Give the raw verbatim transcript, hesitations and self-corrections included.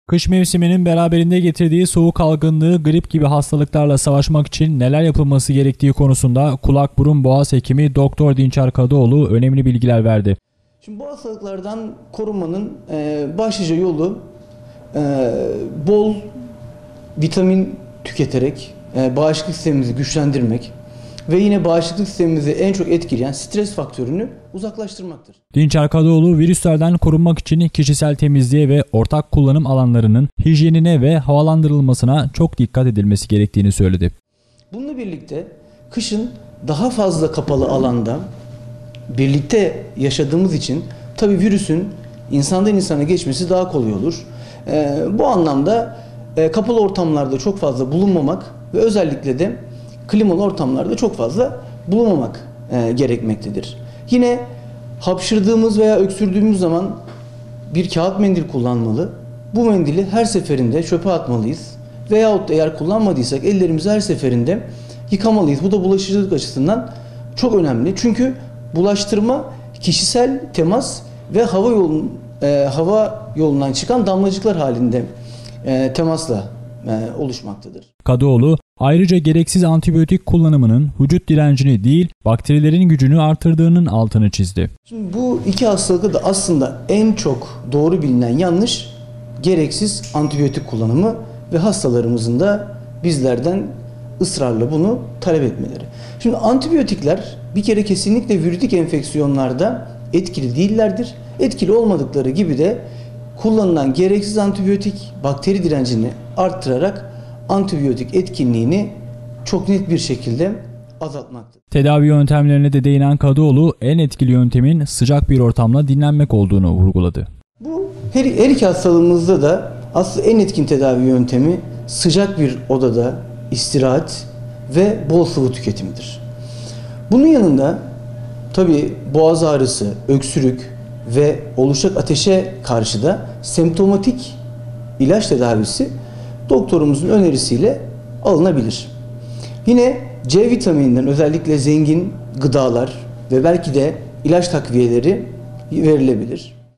Kış mevsiminin beraberinde getirdiği soğuk algınlığı, grip gibi hastalıklarla savaşmak için neler yapılması gerektiği konusunda kulak burun boğaz hekimi Doktor Dinçer Kadıoğlu önemli bilgiler verdi. Şimdi bu hastalıklardan korunmanın e, başlıca yolu e, bol vitamin tüketerek e, bağışıklık sistemimizi güçlendirmek ve yine bağışıklık sistemimizi en çok etkileyen stres faktörünü uzaklaştırmaktır. Dinçer Kadıoğlu, virüslerden korunmak için kişisel temizliğe ve ortak kullanım alanlarının hijyenine ve havalandırılmasına çok dikkat edilmesi gerektiğini söyledi. Bununla birlikte kışın daha fazla kapalı alanda birlikte yaşadığımız için tabii virüsün insandan insana geçmesi daha kolay olur. E, bu anlamda e, kapalı ortamlarda çok fazla bulunmamak ve özellikle de klimalı ortamlarda çok fazla bulunmamak e, gerekmektedir. Yine hapşırdığımız veya öksürdüğümüz zaman bir kağıt mendil kullanmalı. Bu mendili her seferinde çöpe atmalıyız. Veyahut da eğer kullanmadıysak ellerimizi her seferinde yıkamalıyız. Bu da bulaşıcılık açısından çok önemli. Çünkü bulaştırma kişisel temas ve hava yolun e, hava yolundan çıkan damlacıklar halinde e, temasla e, oluşmaktadır. Kadıoğlu ayrıca gereksiz antibiyotik kullanımının vücut direncini değil, bakterilerin gücünü artırdığının altını çizdi. Şimdi bu iki hastalıkta da aslında en çok doğru bilinen yanlış gereksiz antibiyotik kullanımı ve hastalarımızın da bizlerden ısrarla bunu talep etmeleri. Şimdi antibiyotikler bir kere kesinlikle virütik enfeksiyonlarda etkili değillerdir. Etkili olmadıkları gibi de kullanılan gereksiz antibiyotik bakteri direncini arttırarak antibiyotik etkinliğini çok net bir şekilde azaltmaktadır. Tedavi yöntemlerine de değinen Kadıoğlu, en etkili yöntemin sıcak bir ortamda dinlenmek olduğunu vurguladı. Bu her, her iki hastalığımızda da aslında en etkin tedavi yöntemi sıcak bir odada istirahat ve bol sıvı tüketimidir. Bunun yanında tabii boğaz ağrısı, öksürük ve oluşacak ateşe karşı da semptomatik ilaç tedavisi doktorumuzun önerisiyle alınabilir. Yine C vitamininden özellikle zengin gıdalar ve belki de ilaç takviyeleri verilebilir.